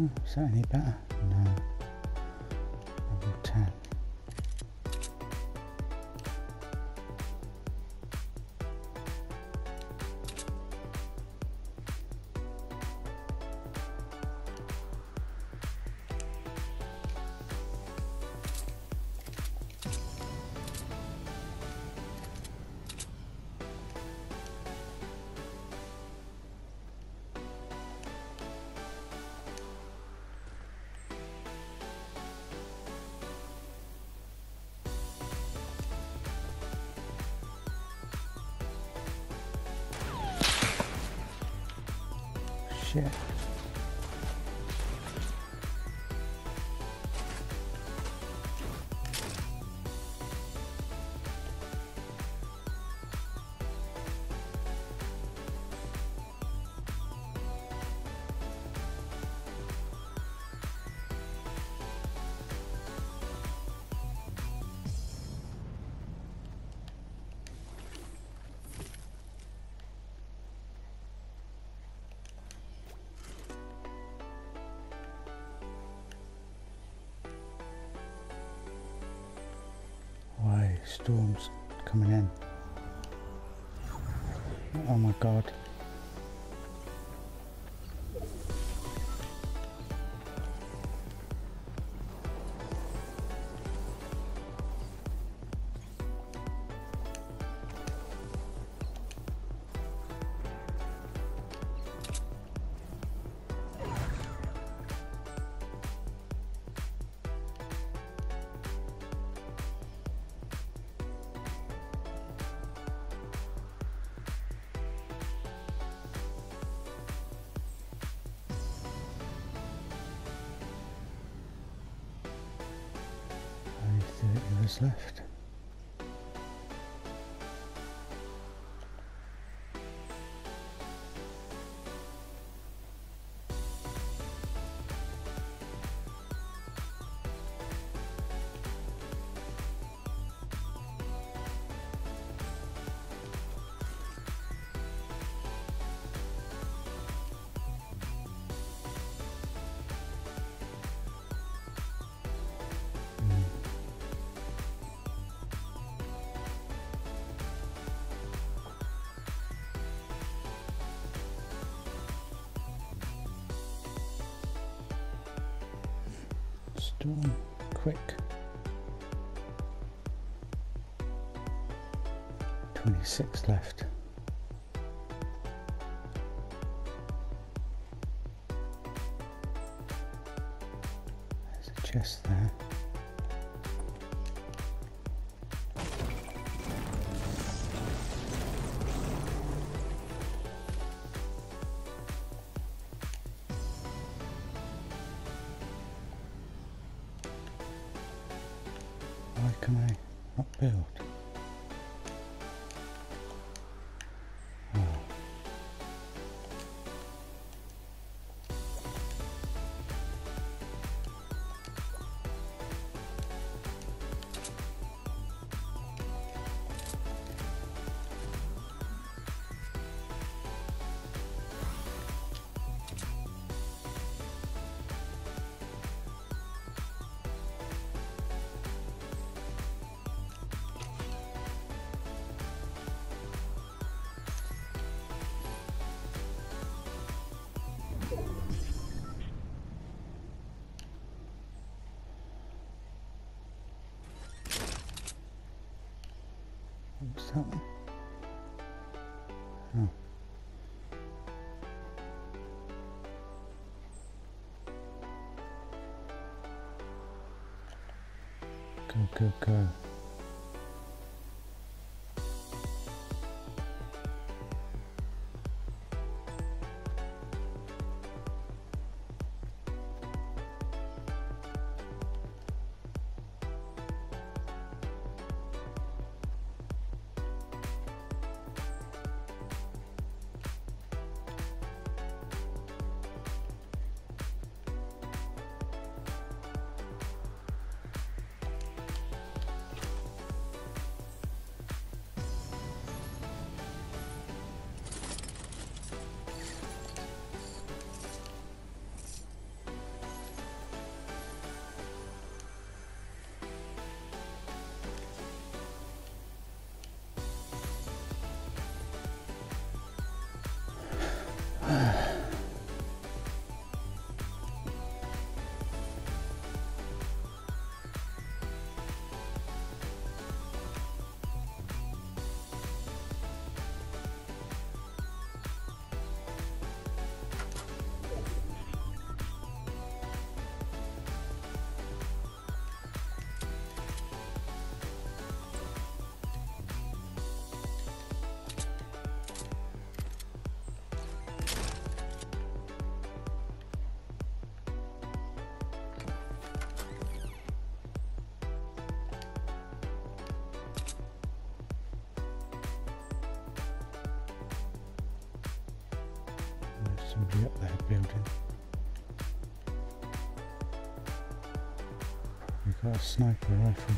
Is that any better? No. Level 10. Shit. Why, storms coming in. Oh my god. Only 30 of us left. Storm, quick. 26 left. There's a chest there. Why can I not build? Oh. What's that one? Oh. Go, go, go. Somebody up there building. We've got a sniper rifle.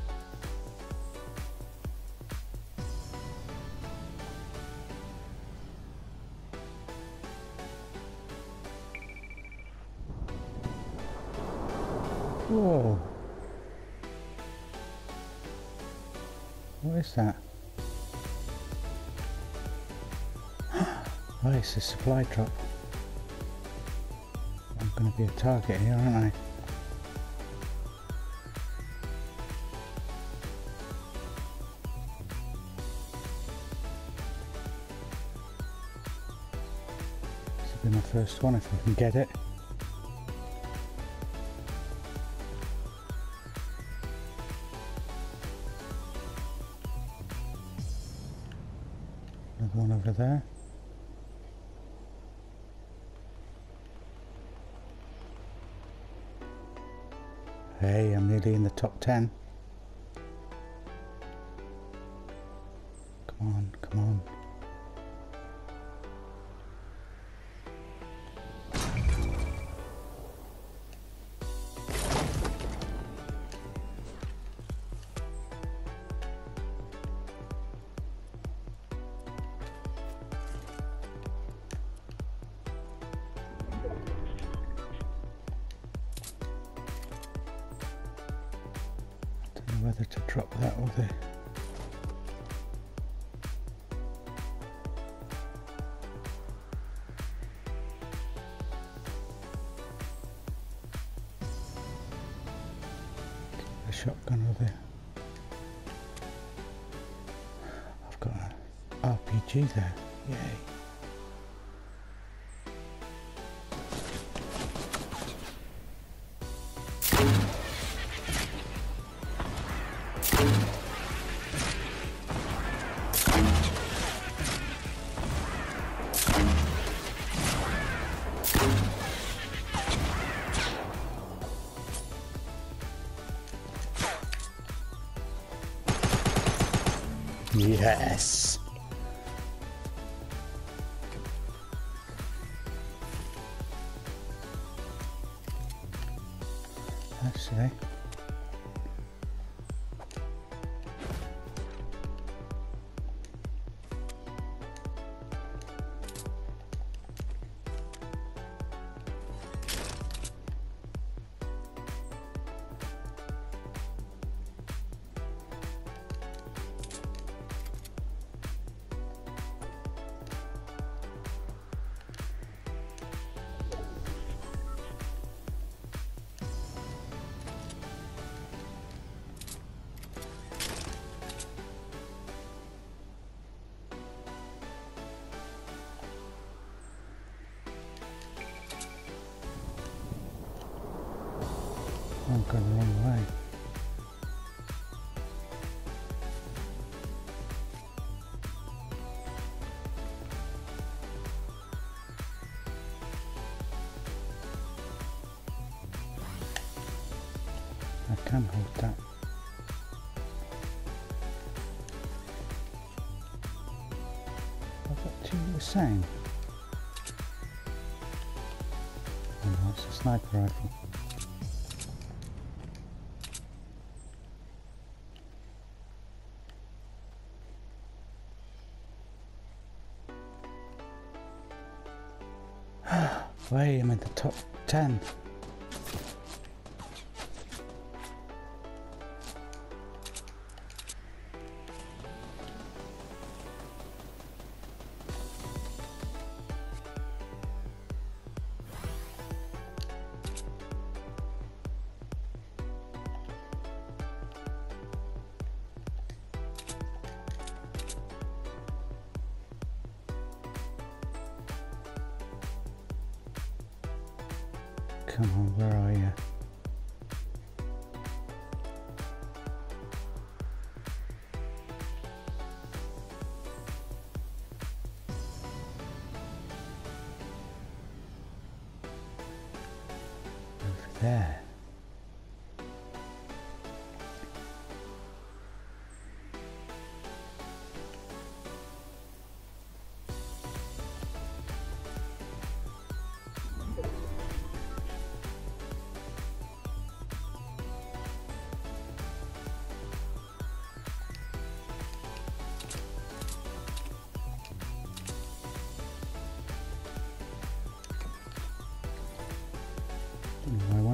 Whoa! What is that? Oh, it's a supply drop. I'm going to be a target here, aren't I? This will be my first one if I can get it. Another one over there. Hey, I'm nearly in the top 10. Come on, come on. Whether to drop that or the shotgun or the I've got an RPG there, yay. Yes. Actually, I'm going the wrong way. I can hold that. I've got two the same. Oh no, it's a sniper rifle. Wait, I'm in the top 10. Come on, where are you? Over there.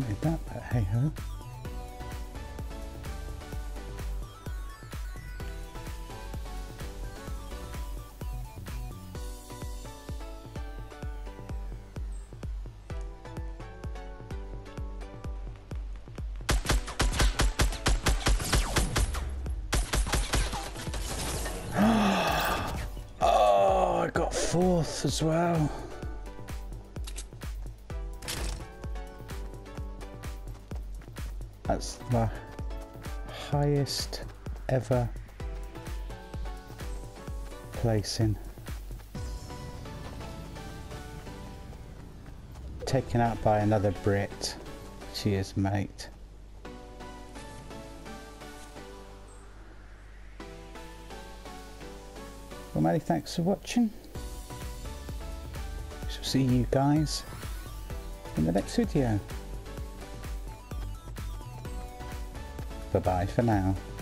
wanted that, but hey ho. Oh, I got 4th as well. That's the highest ever placing. Taken out by another Brit. Cheers, mate. Well, many thanks for watching. Shall see you guys in the next video. Bye bye for now.